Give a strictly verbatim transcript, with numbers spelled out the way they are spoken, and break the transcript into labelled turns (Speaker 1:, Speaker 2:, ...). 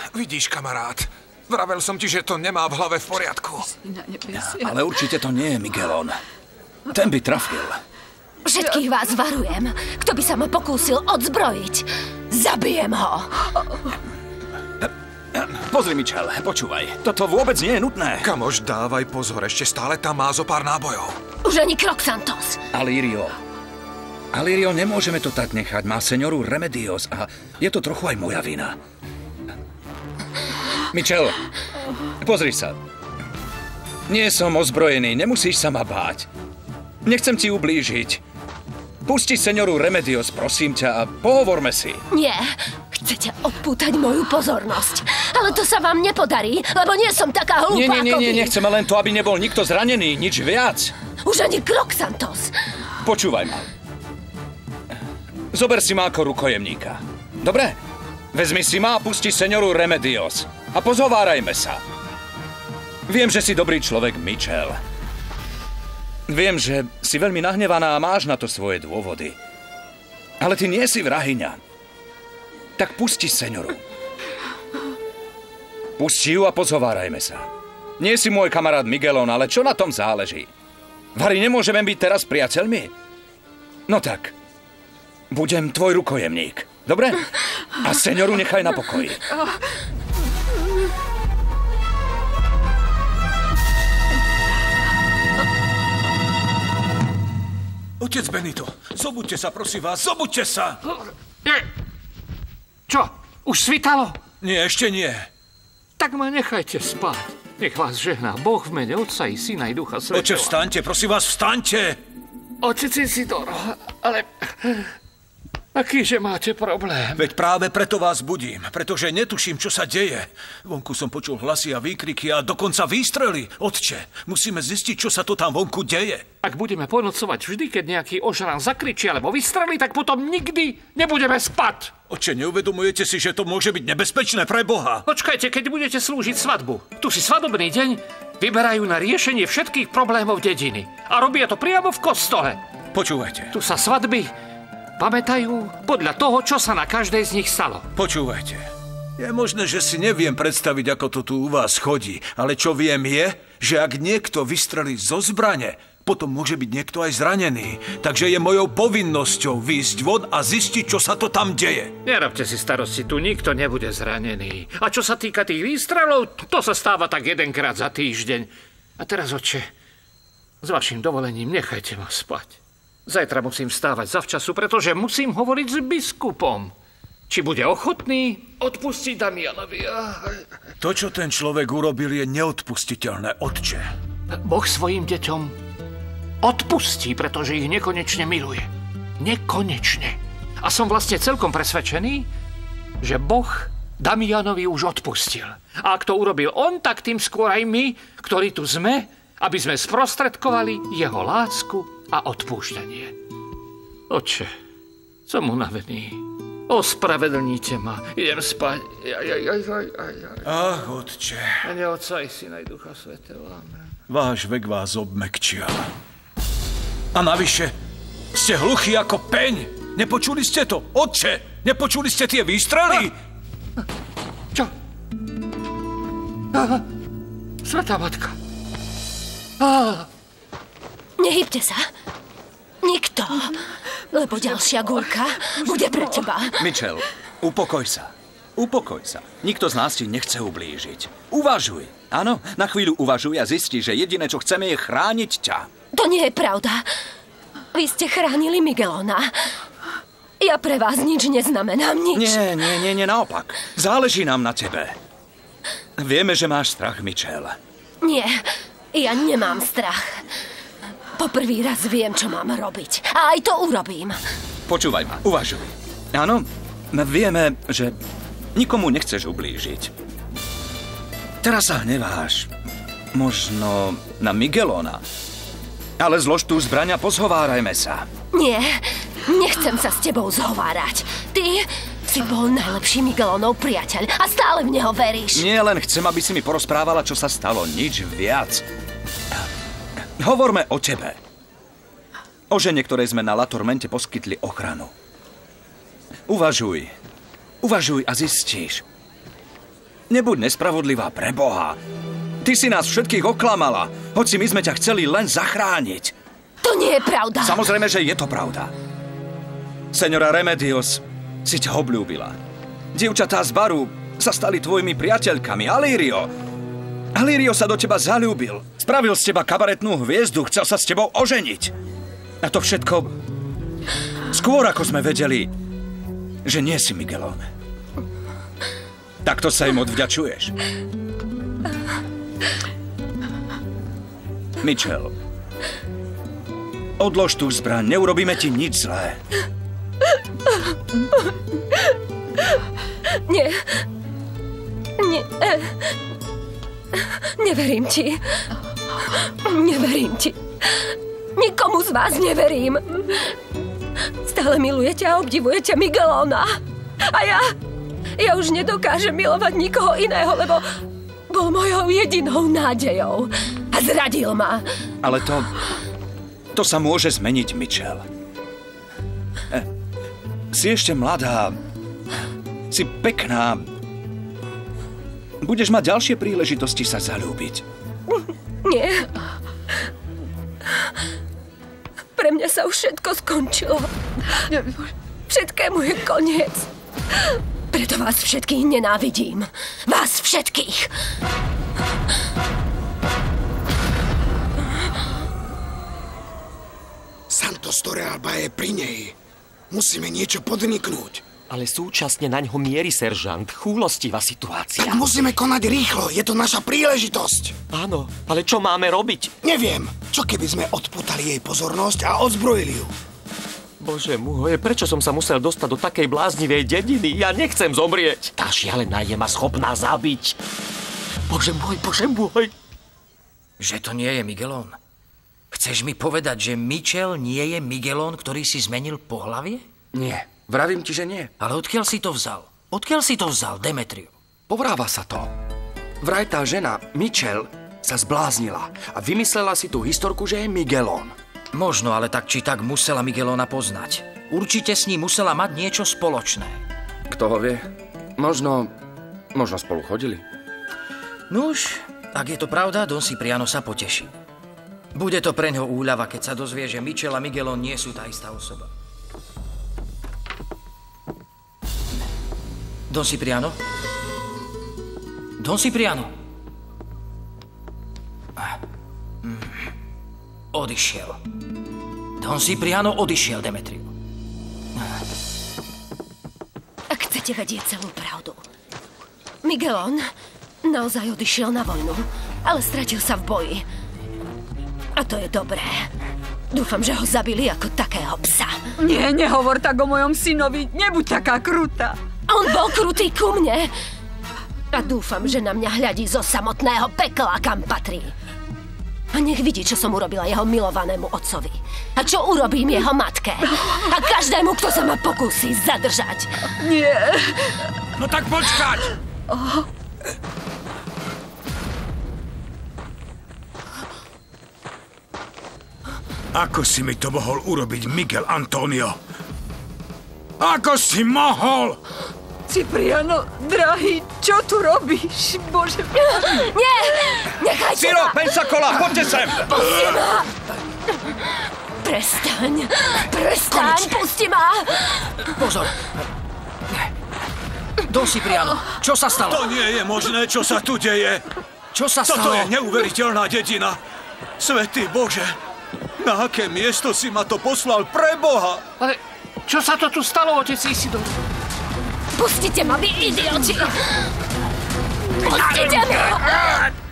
Speaker 1: Vidíš, kamarát, vravel som ti, že to nemá v hlave v poriadku.
Speaker 2: Ale určite to nie je Miguelón. Ten by trafil.
Speaker 3: Všetkých vás varujem. Kto by sa ma pokúsil odzbrojiť, zabijem ho.
Speaker 2: Pozri, Mitchell, počúvaj. Toto vôbec nie je nutné.
Speaker 1: Kamoš, dávaj pozor, ešte stále tam má zo pár nábojov.
Speaker 3: Už ani krok, Santos.
Speaker 2: Alirio. Alirio, nemôžeme to tak nechať. Má senioru Remedios a je to trochu aj moja vina. Mitchell, pozri sa. Nie som ozbrojený, nemusíš sa ma báť. Nechcem ti ublížiť. Pusti senioru Remedios, prosím ťa, a pohovorme si.
Speaker 3: Nie, chcete odpútať moju pozornosť. Ale to sa vám nepodarí, lebo nie som taká hlúpa
Speaker 2: Nie, nie, nie,
Speaker 3: ako
Speaker 2: nie,
Speaker 3: vy.
Speaker 2: nechceme len to, aby nebol nikto zranený, nič viac.
Speaker 3: Už ani krok, Santos.
Speaker 2: Počúvaj ma. Zober si ma ako rukojemníka. Dobre? Vezmi si ma a pusti senioru Remedios. A pozhovárajme sa. Viem, že si dobrý človek, Mitchell. Viem, že si veľmi nahnevaná a máš na to svoje dôvody. Ale ty nie si vrahyňa. Tak pusti senioru. Pusti ju a pozhovárajme sa. Nie si môj kamarát Miguelón, ale čo na tom záleží? Vari, nemôžeme byť teraz priateľmi? No tak, budem tvoj rukojemník. Dobre? A senioru nechaj na pokoji.
Speaker 4: Otec Benito, zobuďte sa, prosím vás, zobuďte sa!
Speaker 5: Čo, už svitalo?
Speaker 4: Nie, ešte nie.
Speaker 5: Tak ma nechajte spať. Nech vás žehná Boh v mene Otca i Syna i Ducha Svätého.
Speaker 4: Oče, vstaňte, prosím vás, vstaňte!
Speaker 5: Otec Isidoro, ale... Akýže máte problém?
Speaker 4: Veď práve preto vás budím, pretože netuším, čo sa deje. Vonku som počul hlasy a výkriky a dokonca výstrely. Otče, musíme zistiť, čo sa to tam vonku deje.
Speaker 5: Ak budeme ponocovať vždy, keď nejaký ožran zakričí alebo vystrelí, tak potom nikdy nebudeme spať.
Speaker 4: Otče, neuvedomujete si, že to môže byť nebezpečné pre Boha?
Speaker 5: Počkajte, keď budete slúžiť svadbu. Tu si svadobný deň vyberajú na riešenie všetkých problémov dediny. A robia to priamo v kostole.
Speaker 4: Počúvajte.
Speaker 5: Tu sa svadby pamätajú podľa toho, čo sa na každej z nich stalo.
Speaker 4: Počúvajte. Je možné, že si neviem predstaviť, ako to tu u vás chodí, ale čo viem je, že ak niekto vystrelí zo zbrane, potom môže byť niekto aj zranený. Takže je mojou povinnosťou výjsť von a zistiť, čo sa to tam deje.
Speaker 5: Nerobte si starosti, tu nikto nebude zranený. A čo sa týka tých výstrelov, to sa stáva tak jedenkrát za týždeň. A teraz, otče, s vašim dovolením nechajte ma spať. Zajtra musím vstávať zavčasu, pretože musím hovoriť s biskupom. Či bude ochotný odpustiť Damianovi.
Speaker 4: To, čo ten človek urobil, je neodpustiteľné, otče.
Speaker 5: Boh svojim deťom odpustí, pretože ich nekonečne miluje. Nekonečne. A som vlastne celkom presvedčený, že Boh Damianovi už odpustil. A ak to urobil on, tak tým skôr aj my, ktorí tu sme, aby sme sprostredkovali jeho lásku a odpúšťanie. Otče, som unavený. Ospravedlníte ma. Idem spať. Aj, aj, aj, aj, aj, aj.
Speaker 4: Ach, otče.
Speaker 5: Mene Otca i Syna i Ducha Svätého. Amen.
Speaker 4: Váš vek vás obmekčia. A navyše, ste hluchí ako peň. Nepočuli ste to? Otče, nepočuli ste tie výstrely?
Speaker 5: A, čo? Aha, Svätá Matka. Aha.
Speaker 3: Nehybte sa. Nikto. Lebo ďalšia gúrka bude pre teba.
Speaker 2: Mitchell, upokoj sa. Upokoj sa. Nikto z nás ti nechce ublížiť. Uvažuj. Áno, na chvíľu uvažuj a zisti, že jediné, čo chceme, je chrániť ťa.
Speaker 3: To nie je pravda. Vy ste chránili Miguelóna. Ja pre vás nič neznamenám, nič.
Speaker 2: Nie, nie, nie, nie, naopak. Záleží nám na tebe. Vieme, že máš strach, Mitchell.
Speaker 3: Nie, ja nemám strach. Poprvý raz viem, čo mám robiť. A aj to urobím.
Speaker 2: Počúvaj ma, uvažuj. Áno, vieme, že nikomu nechceš ublížiť. Teraz sa hneváš. Možno na Miguelóna. Ale zlož tú zbraň a pozhovárajme sa.
Speaker 3: Nie, nechcem sa s tebou zhovárať. Ty si bol najlepší Miguelónov priateľ a stále v neho veríš.
Speaker 2: Nie, len chcem, aby si mi porozprávala, čo sa stalo. Nič viac. Hovorme o tebe. O žene, ktorej sme na La Tormente poskytli ochranu. Uvažuj. Uvažuj a zistíš. Nebuď nespravodlivá pre Boha. Ty si nás všetkých oklamala, hoci my sme ťa chceli len zachrániť.
Speaker 3: To nie je pravda.
Speaker 2: Samozrejme, že je to pravda. Señora Remedios si ťa obľúbila. Dievčatá z baru sa stali tvojimi priateľkami. Alirio. Alirio sa do teba zaľúbil. Spravil z teba kabaretnú hviezdu, chcel sa s tebou oženiť. A to všetko skôr, ako sme vedeli, že nie si Miguelón. Takto sa im odvďačuješ. Mitchell, odlož tú zbraň, neurobíme ti nič zlé.
Speaker 3: Nie. Nie. Neverím ti. Neverím ti. Nikomu z vás neverím. Stále milujete a obdivujete Miguelóna. A ja... Ja už nedokážem milovať nikoho iného, lebo bol mojou jedinou nádejou. A zradil ma.
Speaker 2: Ale to... To sa môže zmeniť, Mitchell. Eh, si ešte mladá. Si pekná. Budeš mať ďalšie príležitosti sa zaľúbiť.
Speaker 3: Nie. Pre mňa sa už všetko skončilo. Všetkému je koniec. Preto vás všetkých nenávidím. Vás všetkých.
Speaker 6: Santos Torrealba je pri nej. Musíme niečo podniknúť.
Speaker 7: Ale súčasne na ňo mierí seržant. Chúlostivá situácia.
Speaker 6: Tak musíme konať rýchlo. Je to naša príležitosť.
Speaker 7: Áno, ale čo máme robiť?
Speaker 6: Neviem. Čo keby sme odpútali jej pozornosť a odzbrojili ju?
Speaker 7: Bože môj, prečo som sa musel dostať do takej bláznivej dediny? Ja nechcem zomrieť. Tá šialená je ma schopná zabiť. Bože môj, bože môj.
Speaker 8: Že to nie je Miguelón. Chceš mi povedať, že Mitchell nie je Miguelón, ktorý si zmenil pohlavie?
Speaker 9: Nie, vravím ti, že nie.
Speaker 8: Ale odkiaľ si to vzal? Odkiaľ si to vzal, Demetriu?
Speaker 9: Povráva sa to. Vraj tá žena, Mitchell, sa zbláznila a vymyslela si tú historku, že je Miguelón.
Speaker 8: Možno, ale tak či tak musela Miguelóna poznať. Určite s ním musela mať niečo spoločné.
Speaker 9: Kto ho vie? Možno... Možno spolu chodili.
Speaker 8: Nuž, ak je to pravda, Don Cipriano sa poteší. Bude to preňho úľava, keď sa dozvie, že Mitchell a Miguelón nie sú tá istá osoba. Don Cipriano? Don Cipriano? Odišiel. Don Cipriano odišiel, Demetriu.
Speaker 3: Ak chcete vedieť celú pravdu, Miguelón naozaj odišiel na vojnu, ale stratil sa v boji. A to je dobré. Dúfam, že ho zabili ako takého psa.
Speaker 10: Nie, nehovor tak o mojom synovi. Nebuď taká krutá.
Speaker 3: On bol krutý ku mne. A dúfam, že na mňa hľadí zo samotného pekla, kam patrí. A nech vidí, čo som urobila jeho milovanému otcovi. A čo urobím jeho matke. A každému, kto sa ma pokúsi zadržať.
Speaker 10: Nie.
Speaker 4: No tak počkať!
Speaker 10: Oh.
Speaker 4: Ako si mi to mohol urobiť, Miguel Antonio? Ako si mohol?
Speaker 10: Cipriano, drahý, čo tu robíš? Bože...
Speaker 3: Nie! Nechajte
Speaker 2: Ciro,
Speaker 3: ma!
Speaker 2: Pensacola, poďte sem!
Speaker 3: Pusti ma! Prestaň! Prestaň!
Speaker 8: Konečne.
Speaker 3: Pusti ma!
Speaker 8: Pozor! Don Cipriano, čo sa stalo?
Speaker 4: To nie je možné, čo sa tu deje.
Speaker 8: Čo sa
Speaker 4: Toto
Speaker 8: stalo?
Speaker 4: je neuveriteľná dedina. Svätý Bože, na aké miesto si ma to poslal pre Boha?
Speaker 5: Ale čo sa to tu stalo, otec Isidor?
Speaker 3: Pustite ma, vy idioti! Pustite ma!